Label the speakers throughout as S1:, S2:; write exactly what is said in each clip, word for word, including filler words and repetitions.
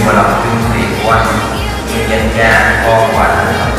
S1: và lòng trung thủy của anh, như danh Cha, Con và Thánh Thần.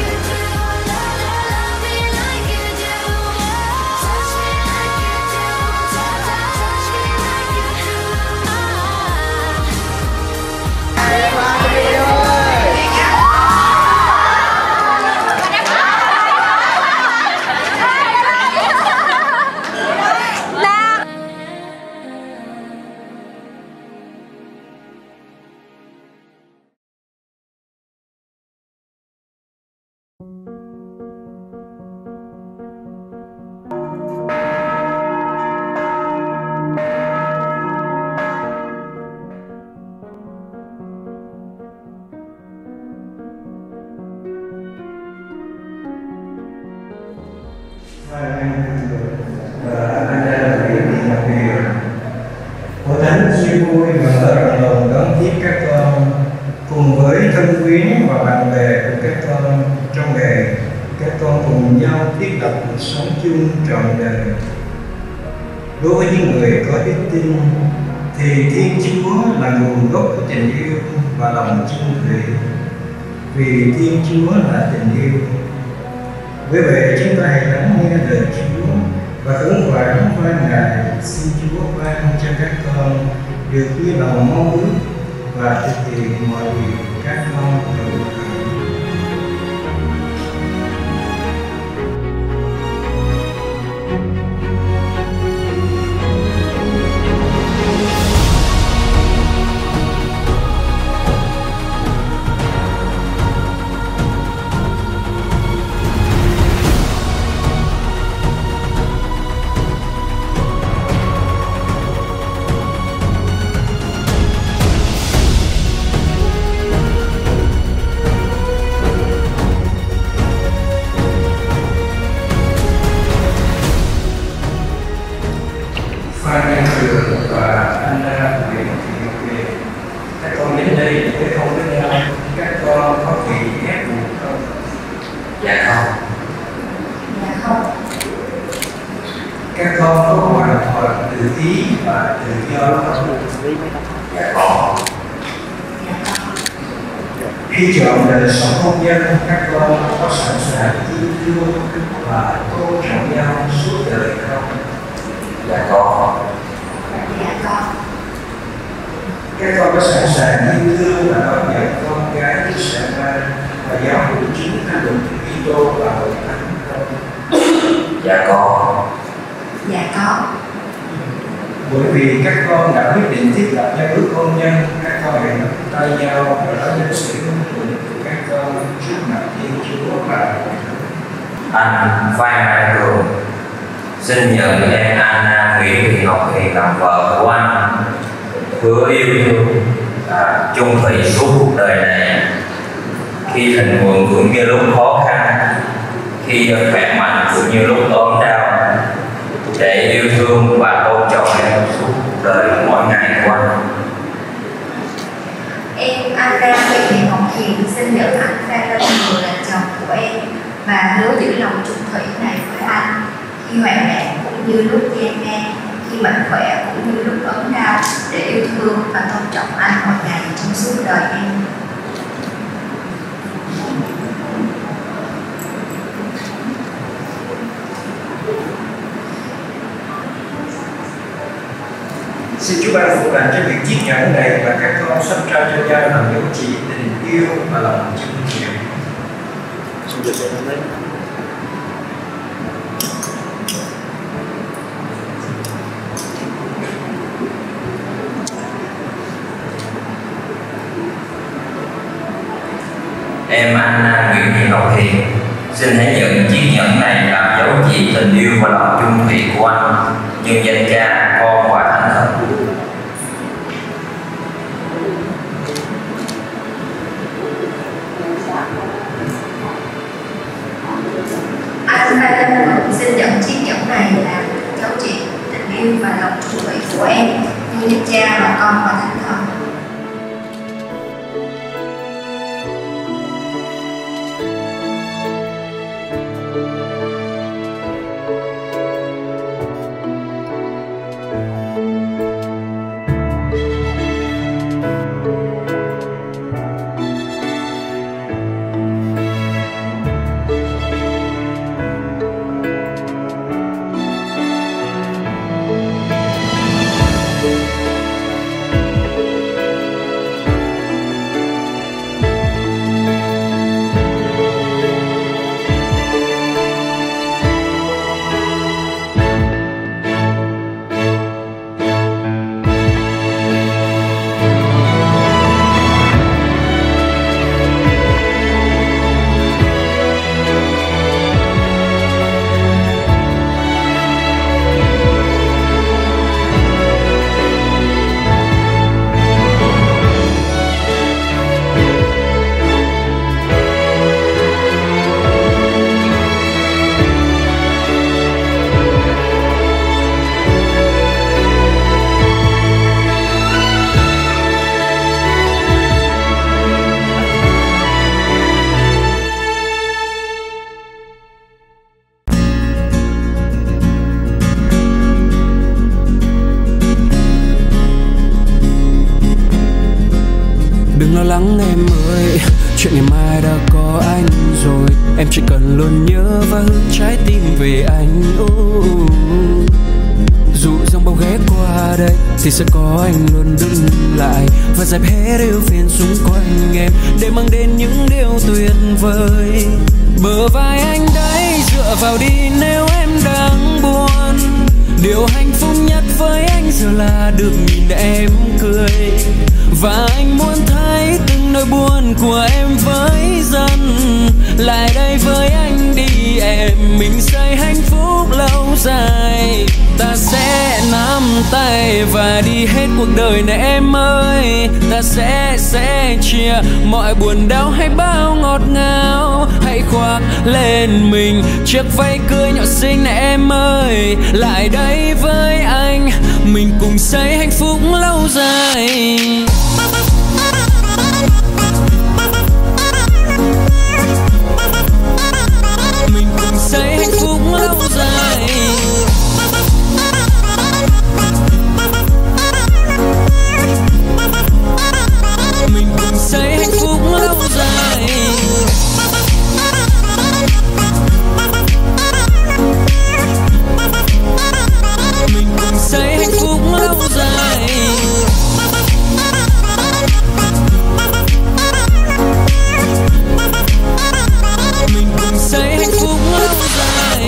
S2: Và anh ra là việc bị đặc biệt Hội Thánh chia vui và mở rộng lòng đón tiếp các con cùng với thân quyến và bạn bè của các con trong nghề. Các con cùng nhau thiết lập cuộc sống chung trọn đời. Đối với những người có đức tin thì Thiên Chúa là nguồn gốc của tình yêu và lòng chung thủy, vì Thiên Chúa là tình yêu. Vì vậy chúng ta hãy lắng nghe lời Chúa và khẩn khoản qua Ngài, xin Chúa ban cho các con được như lòng mong ước và thực hiện mọi điều các con cầu khẩn. Phan Văn Trường và anh Nguyễn Thị Ngọc Huyền, các con đến đây để không với nhau, các con có bị ép buộc không? Dạ không.
S3: Dạ không.
S2: Các con có hoàn toàn tự ý và tự do không? Dạ có. Khi chọn đời sống hôn nhân, các con có sẵn sàng yêu thương và tôn trọng nhau suốt đời không? Dạ có.
S3: Dạ có.
S2: Các con có sẵn sàng yêu thương và đón nhận con gái Đức Sạ Ma và giáo hội chính Thánh Đức Kitô và Hội Thánh không? Dạ có.
S3: Dạ có.
S2: Bởi vì các con đã quyết định thiết lập giao ước hôn nhân, các con hãy nắm tay nhau và nói lên sự hưng phấn của các con trước mặt Thiên Chúa và Hội Thánh.
S1: Anh Phan Văn Trường xin nhận em Anna Nguyễn Thị Ngọc Huyền làm vợ của anh, hứa yêu thương và chung thủy suốt cuộc đời này. Khi thịnh vượng cũng như lúc khó khăn, khi được khỏe mạnh cũng như lúc ốm đau, để yêu thương và tôn trọng em suốt cuộc đời mỗi ngày của anh.
S3: Em Anna Nguyễn Thị Ngọc Huyền xin nhận anh Phan Văn Trường là chồng của em và hứa giữ lòng chung thủy này với anh khi hoạn nạn cũng như lúc gian nan, khi mạnh khỏe cũng như lúc ốm đau, để yêu thương và tôn trọng anh mỗi ngày trong suốt đời em.
S2: Xin Chúa ban phúc lành cho việc chiếc nhẫn này và các con sắp trao cho nhau làm dấu chỉ tình yêu và lòng chung thủy. Xin được xem đấy.
S1: Em Anna Nguyễn Thị Ngọc Huyền xin hãy nhận chiếc nhẫn này làm dấu chỉ tình yêu và lòng chung thủy của anh, nhân danh Cha, Con và Thánh Thần.
S3: Anh Phan Văn Trường xin nhận chiếc nhẫn này làm dấu chỉ tình yêu và lòng chung thủy của em, nhân danh Cha và Con và Thánh Thần.
S4: lo lắng em ơi, chuyện ngày mai đã có anh rồi. Em chỉ cần luôn nhớ và hướng trái tim về anh. oh. Dù rằng bao ghé qua đây thì sẽ có anh luôn đứng lại và dẹp hết ưu phiền xung quanh em để mang đến những điều tuyệt vời. Bờ vai anh đấy dựa vào đi nếu em đang buồn. Điều hạnh phúc nhất với anh giờ là được nhìn em cười. Và anh muốn thấy từng nỗi buồn của em với dần. Lại đây với anh đi em, mình xây hạnh phúc lâu dài. Ta sẽ nắm tay và đi hết cuộc đời này em ơi. Ta sẽ sẽ chia mọi buồn đau hay bao ngọt ngào. Hãy khoác lên mình chiếc váy cưới nhỏ xinh này em ơi. Lại đây với anh, mình cùng xây hạnh phúc lâu dài. Mình cùng xây hạnh phúc lâu dài. Mình cùng xây hạnh phúc lâu dài. Mình cùng xây hạnh phúc lâu dài. Mình cùng xây hạnh phúc lâu dài.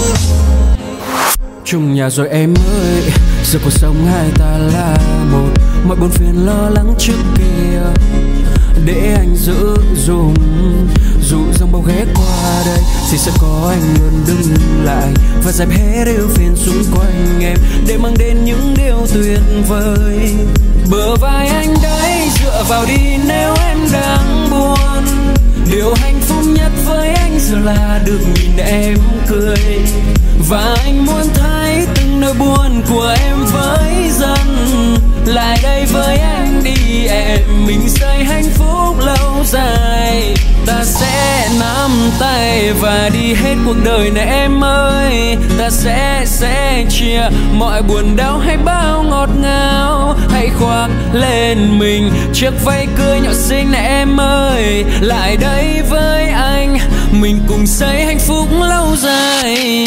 S4: Chung nhà rồi em ơi, giờ cuộc sống hai ta là một. Mọi buồn phiền lo lắng trước kia để anh giữ dùm. Dù rằng bao ghé qua đây thì sẽ có anh luôn đứng lại và dẹp hết ưu phiền xung quanh em để mang đến những điều tuyệt vời. Bờ vai anh đấy dựa vào đi nếu em đang buồn. Điều hạnh phúc nhất với anh giờ là được nhìn em cười. Và anh muốn thấy từng nỗi buồn của em với dần. Lại đây với anh đi em, mình xây hạnh phúc lâu dài. Ta sẽ nắm tay và đi hết cuộc đời này em ơi. Ta sẽ sẽ chia mọi buồn đau hay bao ngọt ngào. Hãy khoác lên mình chiếc váy cưới nhỏ xinh này em ơi. Lại đây với anh, mình cùng xây hạnh phúc lâu dài.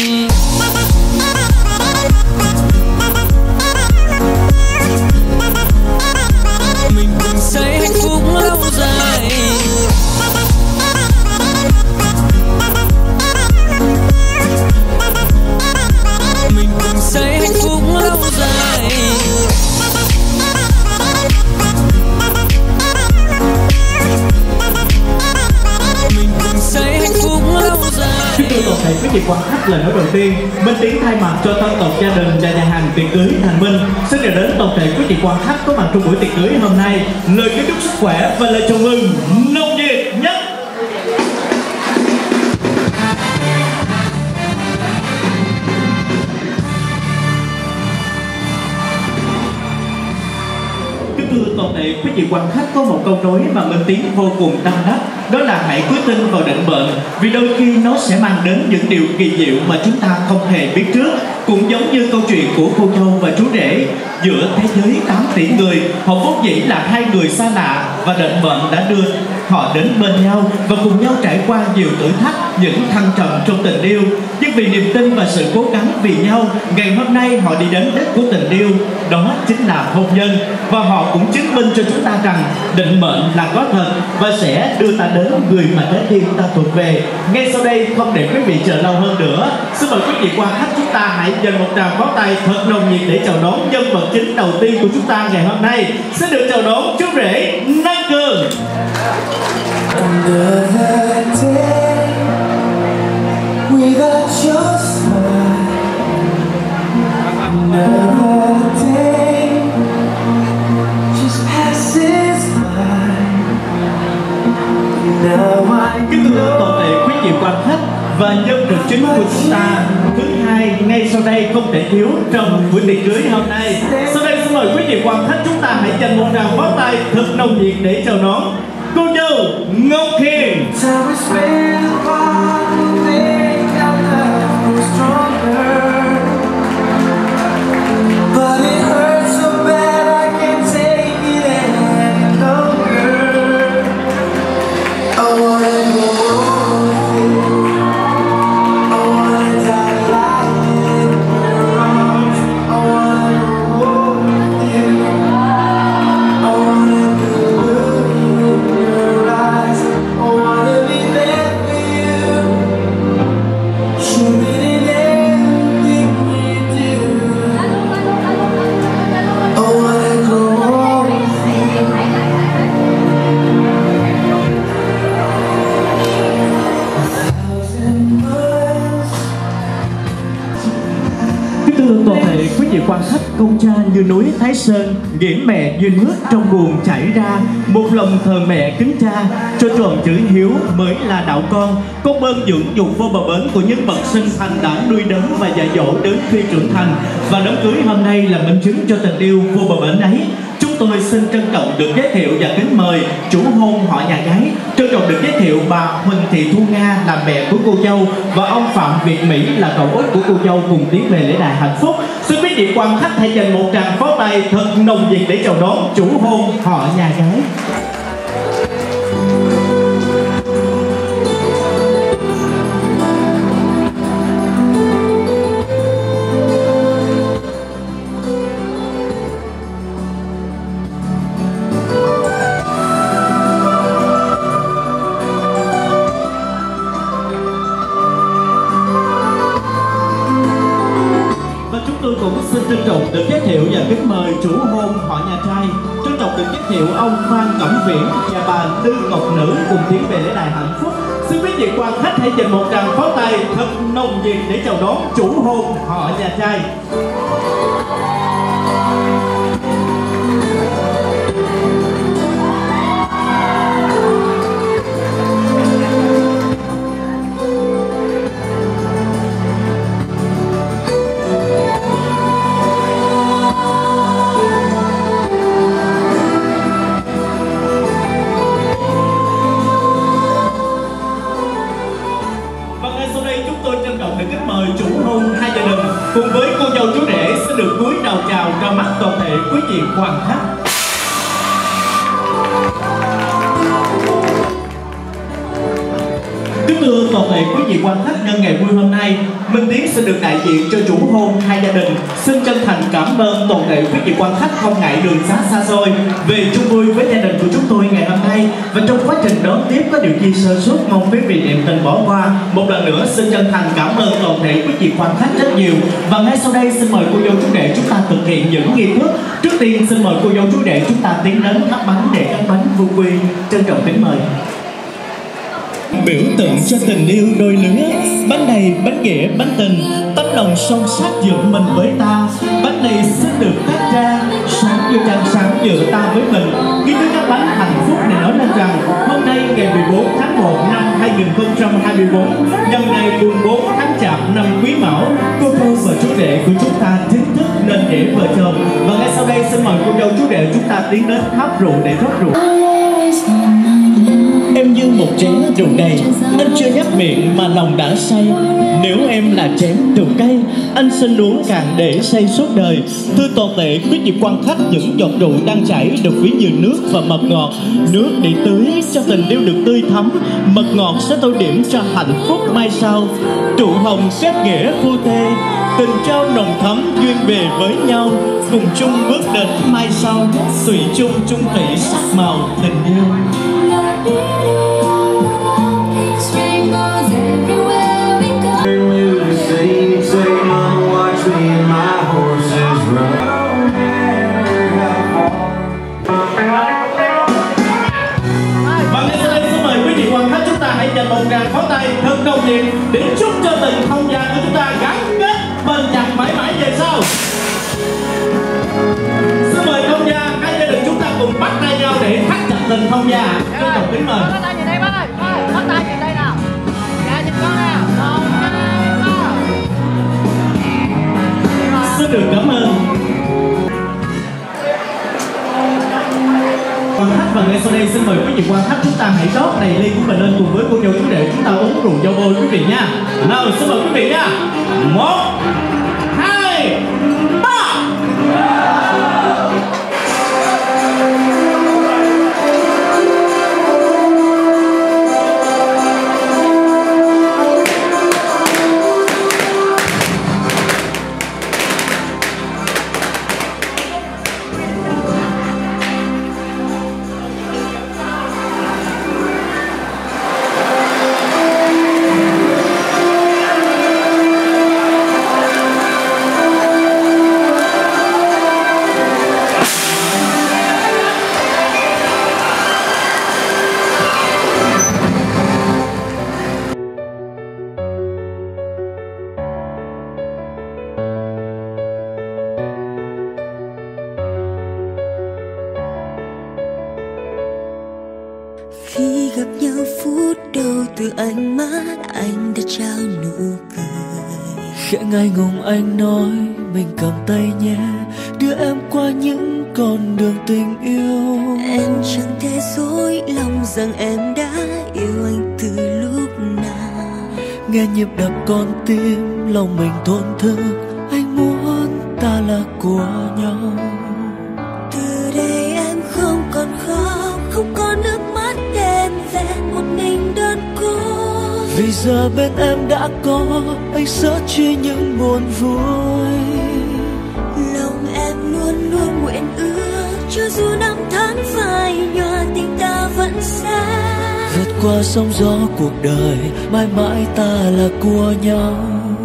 S4: Mình cùng xây hạnh phúc lâu dài. Mình cùng xây hạnh phúc lâu dài. Mình cùng xây hạnh phúc lâu dài.
S5: Kính thưa toàn thể quý vị quan khách, lời nói đầu tiên Minh Tiến thay mặt cho thân tộc gia đình và nhà hàng tiệc cưới Thành Minh xin gửi đến toàn thể quý vị quan khách có mặt trong buổi tiệc cưới hôm nay lời kính chúc sức khỏe và lời chào mừng nồng nhiệt nhất. Kính thưa toàn thể quý vị quan khách, có một câu nói mà Minh Tiến vô cùng tâm đắc, đó là hãy cứ tin vào định mệnh, vì đôi khi nó sẽ mang đến những điều kỳ diệu mà chúng ta không hề biết trước. Cũng giống như câu chuyện của cô dâu và chú rể. Giữa thế giới tám tỷ người, họ vốn dĩ là hai người xa lạ và định mệnh đã đưa họ đến bên nhau và cùng nhau trải qua nhiều thử thách, những thăng trầm trong tình yêu. Nhưng vì niềm tin và sự cố gắng vì nhau, ngày hôm nay họ đi đến đích của tình yêu, đó chính là hôn nhân. Và họ cũng chứng minh cho chúng ta rằng định mệnh là có thật và sẽ đưa ta đến người mà trái tim ta thuộc về. Ngay sau đây, không để quý vị chờ lâu hơn nữa, xin mời quý vị quan khách chúng ta hãy dành một tràng pháo tay thật nồng nhiệt để chào đón nhân vật chính đầu tiên của chúng ta ngày hôm nay. Xin được chào đón chú rể Năng Cường. Kính thưa toàn thể quý vị quan khách và nhân vật chính của chúng ta thứ hai ngay sau đây không thể thiếu trong buổi tiệc cưới hôm nay. Sau đây xin mời quý vị quan khách chúng ta hãy dành một tràng pháo tay thật nồng nhiệt để chào đón cô dâu Ngọc Hiền.
S6: But it hurts so bad I can't take it any longer.
S5: vị quan khách, công cha như núi Thái Sơn, nghĩa mẹ như nước trong nguồn chảy ra, một lòng thờ mẹ kính cha, cho tròn chữ hiếu mới là đạo con. Con ơn dưỡng dục vô bờ bến của những bậc sinh thành đã nuôi đấng và dạy dỗ đến khi trưởng thành, và đám cưới hôm nay là minh chứng cho tình yêu vô bờ bến ấy. Chúng tôi xin trân trọng được giới thiệu và kính mời chủ hôn họ nhà gái. Trân trọng được giới thiệu bà Huỳnh Thị Thu Nga là mẹ của cô dâu và ông Phạm Việt Mỹ là cậu út của cô dâu cùng tiến về lễ đài hạnh phúc. Xin quý vị quan khách hãy dành một tràng pháo tay thật nồng nhiệt để chào đón chủ hôn họ nhà gái. Xin trân trọng được giới thiệu và kính mời chủ hôn họ nhà trai. Trân trọng được giới thiệu ông Phan Cẩm Viễn và bà Tư Ngọc Nữ cùng tiến về lễ đài hạnh phúc. Xin quý vị quan khách hãy dành một tràng pháo tay thật nồng nhiệt để chào đón chủ hôn họ nhà trai. Cùng với cô dâu chú rể sẽ được cúi đầu chào ra mắt toàn thể quý vị quan khách. Kính thưa toàn thể quý vị quan khách, nhân ngày vui hôm nay, Minh Tiến sẽ được đại diện cho chủ hôn hai gia đình xin chân thành cảm ơn toàn thể quý vị quan khách không ngại đường xá xa xôi về chung vui với gia đình của chúng tôi ngày hôm nay. Và trong quá trình đón tiếp có điều chi sơ suất, mong quý vị niệm tình bỏ qua. Một lần nữa xin chân thành cảm ơn toàn thể quý vị quan khách rất nhiều. Và ngay sau đây xin mời cô dâu chú rể chúng ta thực hiện những nghi thức. Trước tiên xin mời cô dâu chú rể chúng ta tiến đến thắp bánh để cắt bánh vui quy. Trân trọng kính mời. Biểu tượng cho tình yêu đôi lứa, bánh này bánh nghĩa bánh tình, tấm lòng son sắc giữa mình với ta. Bánh này xin được cắt ra sáng như trăng sáng giữa ta với mình. Khi tới các bánh hạnh phúc này nói lên rằng hôm nay ngày mười bốn tháng một năm hai nghìn không trăm hai mươi tư, nhân ngày mùng bốn tháng chạp năm Quý Mão, cô dâu và chú rể của chúng ta chính thức nên nghĩa vợ chồng. Và ngay sau đây xin mời cô dâu chú rể chúng ta tiến đến tháp rượu để rót rượu. Em như một chén rượu đầy, anh chưa nhấp miệng mà lòng đã say. Nếu em là chén rượu cay, anh xin uống cạn để say suốt đời. Thưa toàn thể quý vị quan khách, những giọt rượu đang chảy được ví như nước và mật ngọt. Nước để tưới cho tình yêu được tươi thắm, mật ngọt sẽ tô điểm cho hạnh phúc mai sau. Rượu hồng kết nghĩa phu thê, tình trao nồng thắm duyên về với nhau, cùng chung bước đến mai sau, thủy chung chung thủy sắc màu tình yêu. Dành một tràng pháo tay thật nồng nhiệt để chúc cho tình thông gia của chúng ta gắn kết bền chặt mãi mãi về sau. Xin mời thông gia, hai gia đình chúng ta cùng bắt tay nhau để thắt chặt tình thông gia. Trân trọng kính mời.
S6: Bắt tay nhìn đây bác ơi, bắt tay nhìn đây nào. Dạ nhìn con nè. Một, hai, ba.
S5: Xin được cảm ơn. Và ngay sau đây xin mời quý vị quan khách chúng ta hãy rót đầy ly của mình lên cùng với cô dâu chú rể chúng ta uống rượu giao bôi quý vị nha. Nào xin mời quý vị nha. Một, hai, ba.
S7: anh đã trao nụ cười.
S4: Khẽ ngại ngùng anh nói mình cầm tay nhé, đưa em qua những con đường tình yêu.
S7: Em chẳng thể dối lòng rằng em đã yêu anh từ lúc nào.
S4: Nghe nhịp đập con tim lòng mình thổn thức, anh muốn ta là của nhau.
S7: Từ đây em không còn khóc, không có nước mắt đêm về một mình đơn cô.
S4: Vì giờ bên em đã có anh sẽ chia những buồn vui.
S7: Lòng em luôn luôn nguyện ước, cho dù năm tháng phai nhòa tình ta vẫn sẽ
S4: vượt qua sóng gió cuộc đời, mãi mãi ta là của nhau.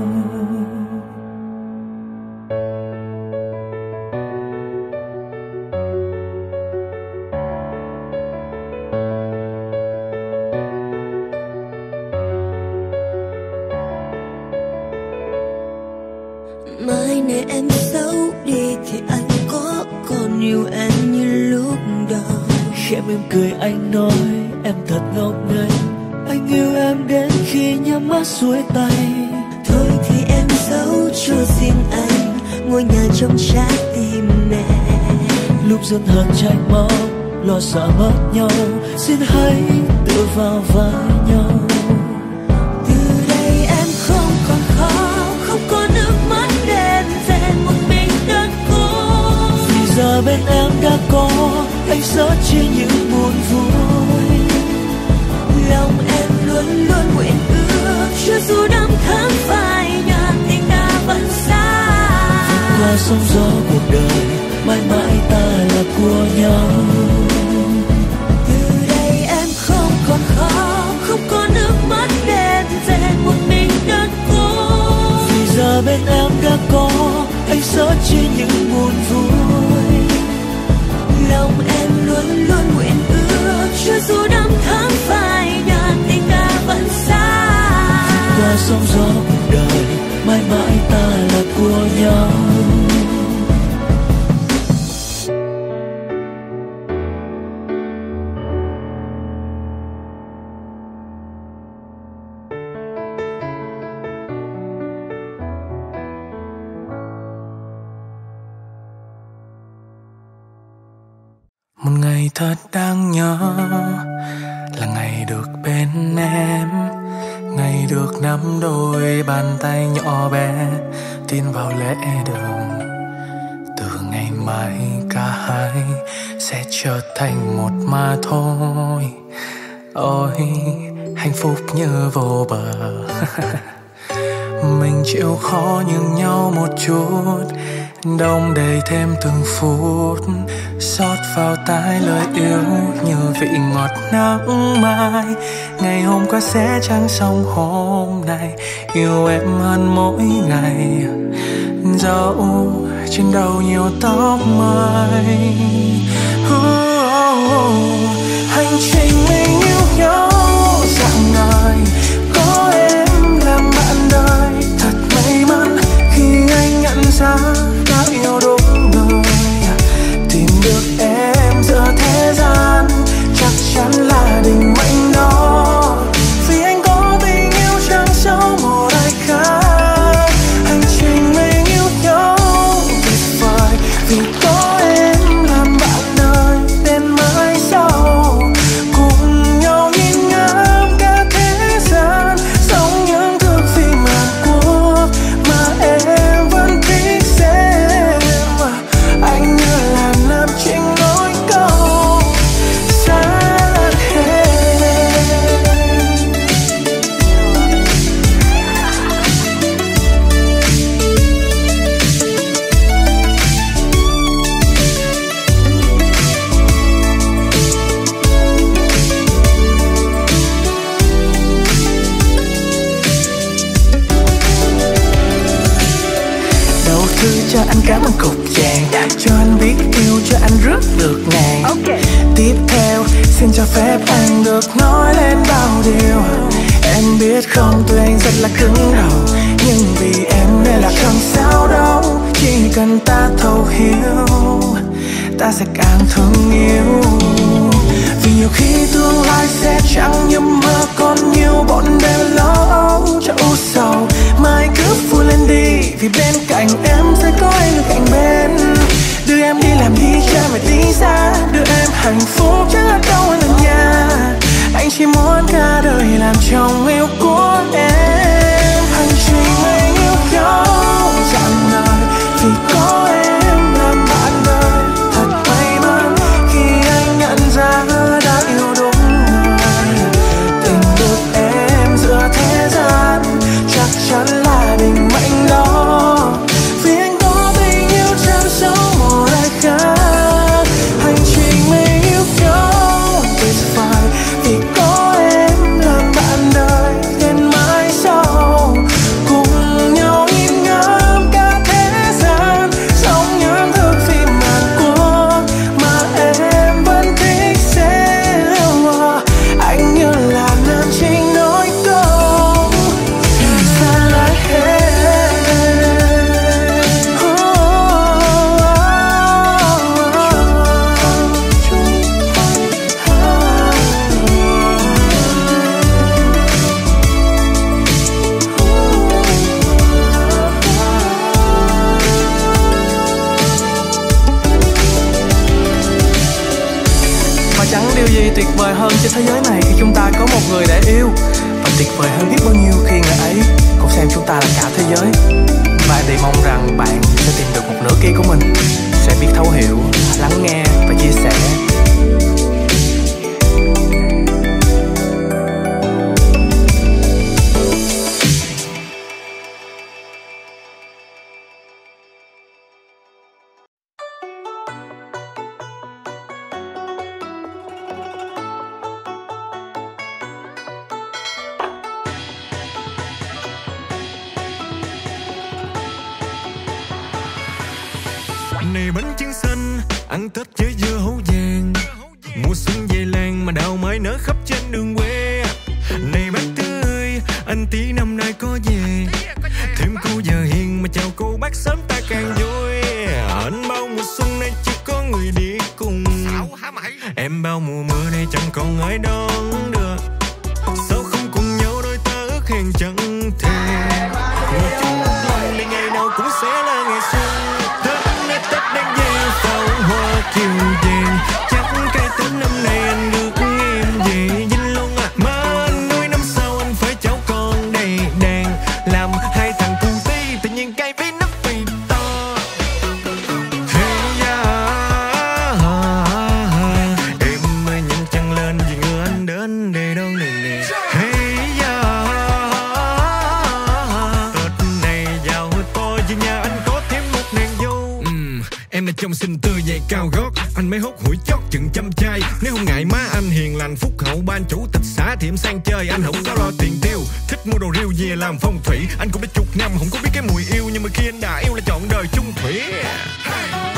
S7: mai này em xấu đi thì anh có còn yêu em như lúc đầu.
S4: Khẽ mỉm cười anh nói em thật ngốc nghếch, anh yêu em đến khi nhắm mắt xuôi tay.
S7: Thôi thì em giấu cho riêng anh ngôi nhà trong trái tim mẹ.
S4: Lúc dần hờn tranh máu lo sợ mất nhau, xin hãy tự vào vai nhau.
S7: Từ đây em không còn khóc, không có nước mắt đêm về một mình đơn cô.
S4: Vì giờ bên em đã có anh sẽ chia những buồn vui.
S7: Lòng em luôn luôn nguyện ước, cho dù năm tháng phai nhòa tình ta vẫn xa.
S4: Vượt qua sóng gió cuộc đời, mãi mãi ta là của nhau.
S7: Từ đây em không còn khóc, không có nước mắt đêm về một mình đơn cô.
S4: Vì giờ bên em đã có anh sẽ chia những buồn vui.
S7: Lòng em luôn luôn nguyện ước, cho dù năm tháng phai nhòa tình ta vẫn xa.
S4: Vượt qua sóng gió cuộc đời, mãi mãi ta là của nhau.
S8: Một ngày thật đáng nhớ là ngày được bên em, ngày được nắm đôi bàn tay nhỏ bé tin vào lễ đường. Từ ngày mai cả hai sẽ trở thành một mà thôi. Ôi hạnh phúc như vô bờ. Mình chịu khó nhường nhau một chút, đong đầy thêm từng phút, xót vào tai lời yêu như vị ngọt nắng mai. Ngày hôm qua sẽ chẳng xong hôm nay, yêu em hơn mỗi ngày. Dẫu trên đầu nhiều tóc mai. Hành trình mình yêu nhau dạng ngời, có em làm bạn đời. Thật may mắn khi anh nhận ra đã yêu đúng người. Tìm được em giữa thế gian chắc chắn là định mệnh đó. Vì anh có tình yêu chẳng sâu một ai khác. Hành trình mình yêu nhau tuyệt vời, vì có em làm bạn đời đến mãi sau. Cùng nhau nhìn ngắm cả thế gian, sống những thước phim Hàn Quốc mà em vẫn thích xem. Anh như là nam chính nối câu sát hết. Đầu thư cho anh cảm ơn cục vàng, cho anh biết yêu, cho anh rước được nàng. Okay. Tiếp theo xin cho phép anh được nói lên bao điều. Em biết không, tuy anh rất là cứng đầu, nhưng vì em nên là không sao đâu. Chỉ cần ta thấu hiểu, ta sẽ càng thương yêu. Vì nhiều khi tương lai sẽ chẳng như mơ, còn nhiều bọn đêm lo âu cho u sầu. Mai cứ vui lên đi, vì bên cạnh em sẽ có anh ở cạnh bên. Đưa em đi làm đi cha mẹ tí xa, đưa em hạnh phúc chẳng ở đâu hơn ở nhà. Anh chỉ muốn cả đời làm chồng yêu của em. Hành trình mình yêu nhau dặn lời, vì có em làm bạn đời. Thật may mắn khi anh nhận ra đã yêu đúng người. Tìm được em giữa thế gian chắc chắn là định mệnh đó, vì anh có tình yêu chẳng sống một ai khác. Hành trình mình yêu nhau tuyệt vời, vì có em làm bạn đời đến mãi sau. Cùng nhau in ngắm cả thế gian, giống những thước phim màn cua mà em vẫn thích xem. Anh như là nam chính nói câu xa lại hết. Và chẳng điều gì tuyệt vời hơn trên thế giới này khi chúng ta có một người để yêu. Và tuyệt vời hơn biết bao nhiêu khi người ấy cũng xem chúng ta là cả thế giới. Và em thì mong rằng bạn sẽ tìm được một nửa kia của mình, sẽ biết thấu hiểu, lắng nghe và chia sẻ.
S9: Này bánh trưng xanh, ăn Tết với dưa hấu vàng. Mùa xuân về làng mà đào mới nở khắp trên đường quê. Này bác tươi, anh tí năm nay có về. Thêm cô giờ hiền mà chào cô bác sớm ta càng vui. Anh bao mùa xuân nay chỉ có người đi cùng. Em bao mùa mưa nay chẳng còn ai đón được. Sao không cùng nhau đôi ta ước hẹn chẳng thề. Ngồi chung một lòng để ngày nào cũng sẽ là ngày xuân. Tết đang về pháo hoa kiều vàng, chắc cái Tết năm nay anh được em về Vinh Long à. Mà anh nuôi năm sau anh phải cháu con đầy đàn, làm hai thằng cu tí tự nhiên cây với nắp vì to. Hey ya, em ơi nhìn trăng lên vì người anh đến để đón đường này. Hey ya, Tết này giàu to vì nhà anh có thêm một nàng dâu. Em là chồng xinh tươi dày cao gót, anh mới hốt hủi chót chừng trăm chai. Nếu không ngại má anh hiền lành phúc hậu, ban chủ tịch xã thì em sang chơi. Anh không có lo tiền tiêu, thích mua đồ riêu về làm phong thủy. Anh cũng đã chục năm không có biết cái mùi yêu, nhưng mà khi anh đã yêu là chọn đời chung thủy.